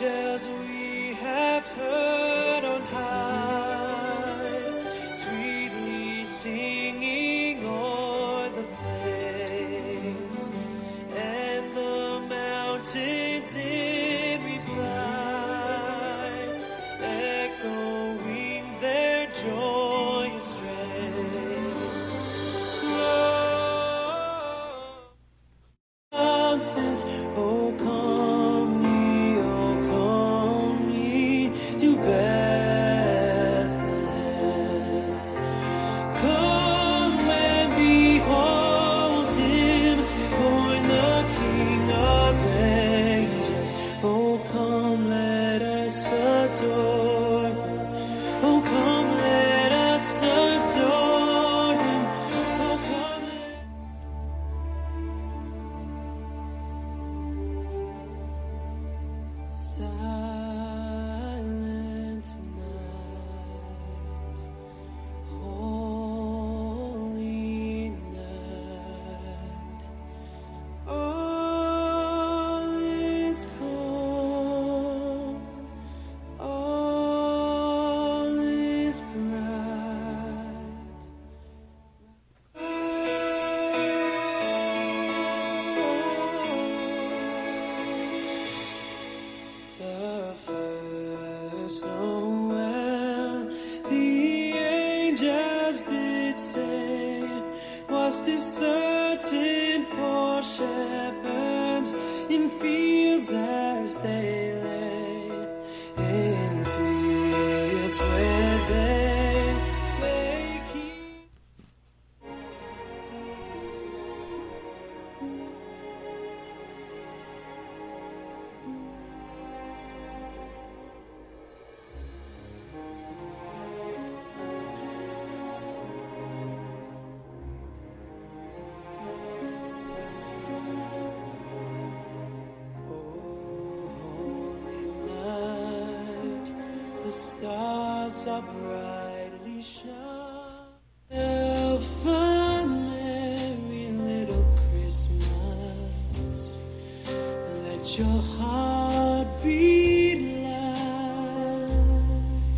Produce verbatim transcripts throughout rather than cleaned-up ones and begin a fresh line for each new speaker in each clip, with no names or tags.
angels we have heard on high, sweetly singing o'er the plains and the mountains in reply, echoing their joyous strains. Oh, triumphant, oh come ye, oh come ye to Bethlehem. Come and behold him, born the King of angels. Oh come, let us adore him. Oh come, let us adore him. Oh come, let Silent night, holy night, all is calm, all is bright. The first Noel, the angels did say, was to certain poor shepherds in fields as they lay, in fields where they lay keep. Holy night, the stars are brightly shine. Elf a merry little Christmas. Let your heart beat light.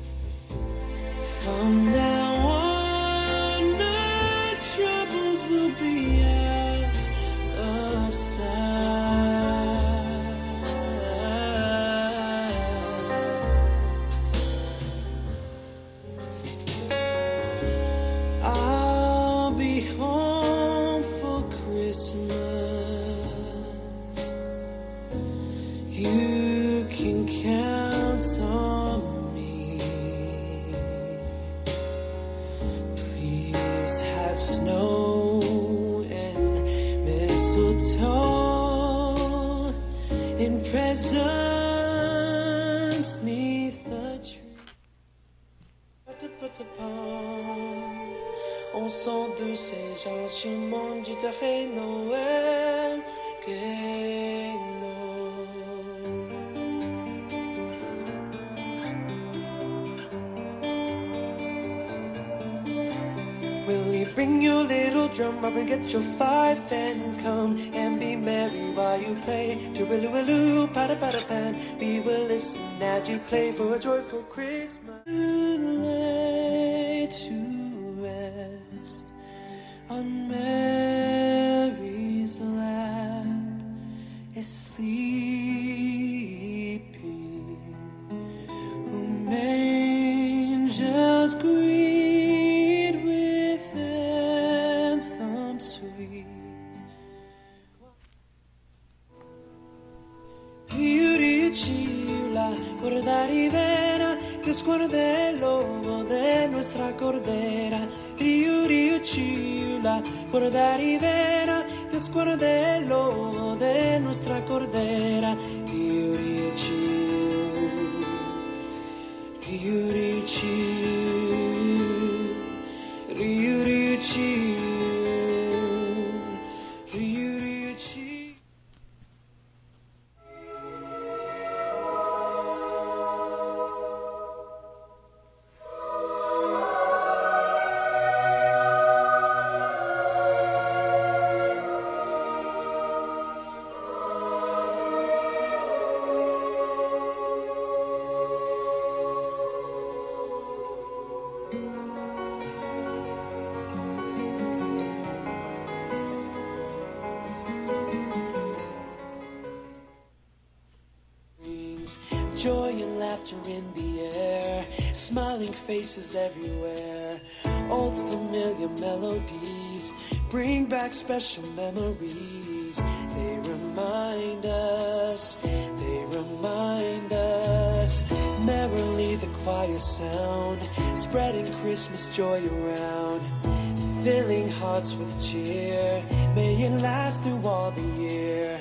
From now on, our troubles will be out of sight. I'll be home for Christmas. You can count on me. Please have snow and mistletoe in presents 'neath the tree. On sent de ces gentiment du terrain Noël que will you bring your little drum up and get your fife and come and be merry while you play? Tooraloo, pada pada pan. We will listen as you play for a joyful Christmas. Lay to rest on Mary's lap is sleeping, whom angels greet with anthems sweet. Riuricilla, guarda rivera, que sguarda el lobo de nuestra cordera. Riuricilla, guarda rivera, que sguarda el lobo de nuestra cordera. Riuricilla, Riuricilla, Riuricilla, Riuricilla. joy and laughter in the air, smiling faces everywhere. Old familiar melodies bring back special memories. They remind us, they remind us. Merrily the choir sound, spreading Christmas joy around, filling hearts with cheer. May it last through all the year.